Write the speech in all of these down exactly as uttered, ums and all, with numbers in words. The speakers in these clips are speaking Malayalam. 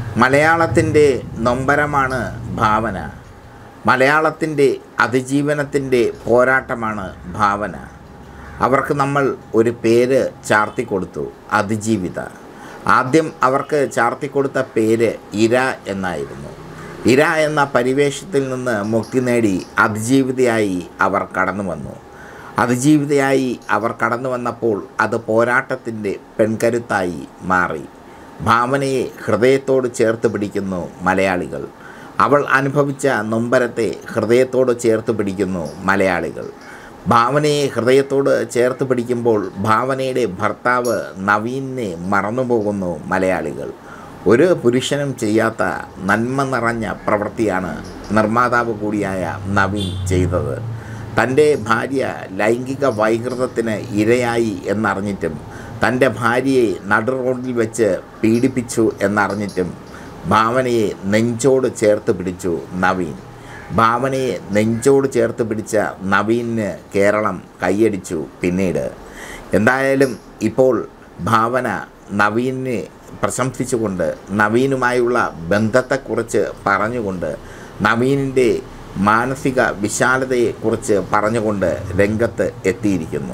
മലയാളത്തിൻ്റെ നൊമ്പരമാണ് ഭാവന. മലയാളത്തിൻ്റെ അതിജീവനത്തിൻ്റെ പോരാട്ടമാണ് ഭാവന. അവർക്ക് നമ്മൾ ഒരു പേര് ചാർത്തിക്കൊടുത്തു, അതിജീവിത. ആദ്യം അവർക്ക് ചാർത്തിക്കൊടുത്ത പേര് ഇര എന്നായിരുന്നു. ഇര എന്ന പരിവേഷത്തിൽ നിന്ന് മുക്തി നേടി അതിജീവിതയായി അവർ കടന്നു വന്നു. അതിജീവിതയായി അവർ കടന്നു വന്നപ്പോൾ അത് പോരാട്ടത്തിൻ്റെ പെൺകരുത്തായി മാറി. ഭാവനയെ ഹൃദയത്തോട് ചേർത്ത് പിടിക്കുന്നു മലയാളികൾ. അവൾ അനുഭവിച്ച നൊമ്പരത്തെ ഹൃദയത്തോട് ചേർത്ത് പിടിക്കുന്നു മലയാളികൾ. ഭാവനയെ ഹൃദയത്തോട് ചേർത്ത് പിടിക്കുമ്പോൾ ഭാവനയുടെ ഭർത്താവ് നവീനെ മറന്നുപോകുന്നു മലയാളികൾ. ഒരു പുരുഷനും ചെയ്യാത്ത നന്മ നിറഞ്ഞ പ്രവൃത്തിയാണ് നിർമ്മാതാവ് കൂടിയായ നവീൻ ചെയ്തത്. തൻ്റെ ഭാര്യ ലൈംഗിക വൈകൃതത്തിന് ഇരയായി എന്നറിഞ്ഞിട്ടും തൻ്റെ ഭാര്യയെ നടു റോഡിൽ വെച്ച് പീഡിപ്പിച്ചു എന്നറിഞ്ഞിട്ടും ഭാവനയെ നെഞ്ചോട് ചേർത്ത് പിടിച്ചു നവീൻ. ഭാവനയെ നെഞ്ചോട് ചേർത്ത് പിടിച്ച നവീന് കേരളം കൈയടിച്ചു. പിന്നീട് എന്തായാലും ഇപ്പോൾ ഭാവന നവീനെ പ്രശംസിച്ചുകൊണ്ട് നവീനുമായുള്ള ബന്ധത്തെക്കുറിച്ച് പറഞ്ഞുകൊണ്ട് നവീനിൻ്റെ മാനസിക വിശാലതയെക്കുറിച്ച് പറഞ്ഞുകൊണ്ട് രംഗത്ത് എത്തിയിരിക്കുന്നു.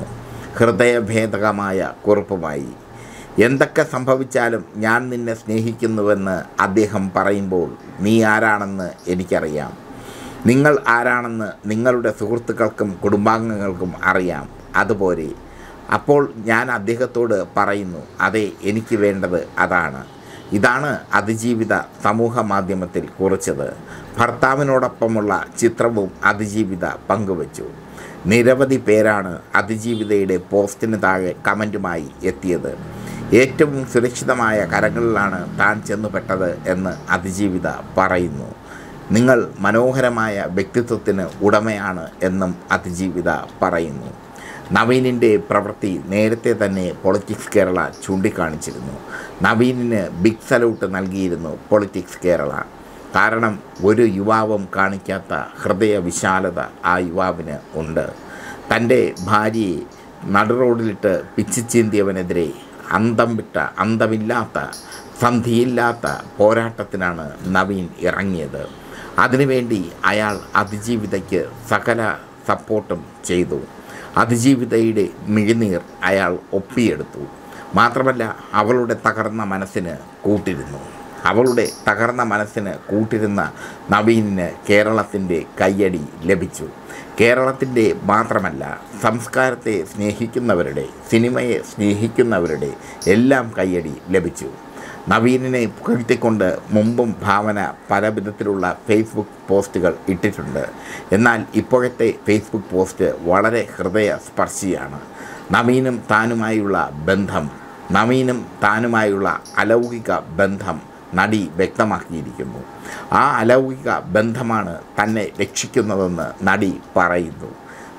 ഹൃദയഭേദകമായ കുറിപ്പുമായി. എന്തൊക്കെ സംഭവിച്ചാലും ഞാൻ നിന്നെ സ്നേഹിക്കുന്നുവെന്ന് അദ്ദേഹം പറയുമ്പോൾ നീ ആരാണെന്ന് എനിക്കറിയാം, നിങ്ങൾ ആരാണെന്ന് നിങ്ങളുടെ സുഹൃത്തുക്കൾക്കും കുടുംബാംഗങ്ങൾക്കും അറിയാം. അതുപോലെ അപ്പോൾ ഞാൻ അദ്ദേഹത്തോട് പറയുന്നു, അതെ, എനിക്ക് വേണ്ടത് അതാണ്. ഇതാണ് അതിജീവിത സമൂഹ മാധ്യമത്തിൽ കുറിച്ചത്. ഭർത്താവിനോടൊപ്പമുള്ള ചിത്രവും അതിജീവിത പങ്കുവച്ചു. നിരവധി പേരാണ് അതിജീവിതയുടെ പോസ്റ്റിന് താഴെ കമൻറ്റുമായി എത്തിയത്. ഏറ്റവും സുരക്ഷിതമായ കരങ്ങളിലാണ് താൻ ചെന്നുപെട്ടത് എന്ന് അതിജീവിത പറയുന്നു. നിങ്ങൾ മനോഹരമായ വ്യക്തിത്വത്തിന് ഉടമയാണ് എന്നും അതിജീവിത പറയുന്നു. നവീനിൻ്റെ പ്രവൃത്തി നേരത്തെ തന്നെ പൊളിറ്റിക്സ് കേരള ചൂണ്ടിക്കാണിച്ചിരുന്നു. നവീനിന് ബിഗ് സല്യൂട്ട് നൽകിയിരുന്നു പൊളിറ്റിക്സ് കേരള. കാരണം ഒരു യുവാവും കാണിക്കാത്ത ഹൃദയ വിശാലത ആ യുവാവിന് ഉണ്ട്. തൻ്റെ ഭാര്യയെ നടുറോഡിലിട്ട് പിച്ചിച്ചീന്തിയവനെതിരെ അന്തം വിട്ട അന്തമില്ലാത്ത സന്ധിയില്ലാത്ത പോരാട്ടത്തിനാണ് നവീൻ ഇറങ്ങിയത്. അതിനുവേണ്ടി അയാൾ അതിജീവിതയ്ക്ക് സകല സപ്പോർട്ടും ചെയ്തു. അതിജീവിതയുടെ മിഴിനീർ അയാൾ ഒപ്പിയെടുത്തു. മാത്രമല്ല അവളുടെ തകർന്ന മനസ്സിന് കൂട്ടിരുന്നു. അവളുടെ തകർന്ന മനസ്സിന് കൂട്ടിരുന്ന നവീനിന് കേരളത്തിൻ്റെ കയ്യടി ലഭിച്ചു. കേരളത്തിൻ്റെ മാത്രമല്ല, സംസ്കാരത്തെ സ്നേഹിക്കുന്നവരുടെ, സിനിമയെ സ്നേഹിക്കുന്നവരുടെ എല്ലാം കയ്യടി ലഭിച്ചു. നവീനിനെ പുകഴ്ത്തിക്കൊണ്ട് മുമ്പും ഭാവന പല വിധത്തിലുള്ള ഫേസ്ബുക്ക് പോസ്റ്റുകൾ ഇട്ടിട്ടുണ്ട്. എന്നാൽ ഇപ്പോഴത്തെ ഫേസ്ബുക്ക് പോസ്റ്റ് വളരെ ഹൃദയസ്പർശിയാണ്. നവീനും താനുമായുള്ള ബന്ധം നവീനും താനുമായുള്ള അലൗകിക ബന്ധം നടി വ്യക്തമാക്കിയിരിക്കുന്നു. ആ അലൗകിക ബന്ധമാണ് തന്നെ രക്ഷിക്കുന്നതെന്ന് നടി പറയുന്നു.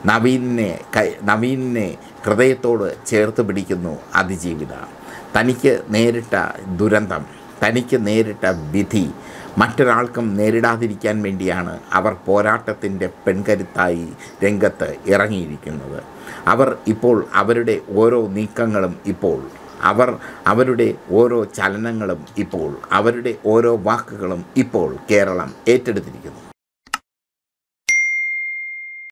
നവീനെ കൈ നവീനെ ഹൃദയത്തോട് ചേർത്ത് പിടിക്കുന്നു അതിജീവിത. തനിക്ക് നേരിട്ട ദുരന്തം, തനിക്ക് നേരിട്ട വിധി മറ്റൊരാൾക്കും നേരിടാതിരിക്കാൻ വേണ്ടിയാണ് അവർ പോരാട്ടത്തിൻ്റെ പെൺകരുത്തായി രംഗത്ത് ഇറങ്ങിയിരിക്കുന്നത്. അവർ ഇപ്പോൾ അവരുടെ ഓരോ നീക്കങ്ങളും ഇപ്പോൾ അവർ അവരുടെ ഓരോ ചലനങ്ങളും ഇപ്പോൾ അവരുടെ ഓരോ വാക്കുകളും ഇപ്പോൾ കേരളം ഏറ്റെടുത്തിരിക്കുന്നു.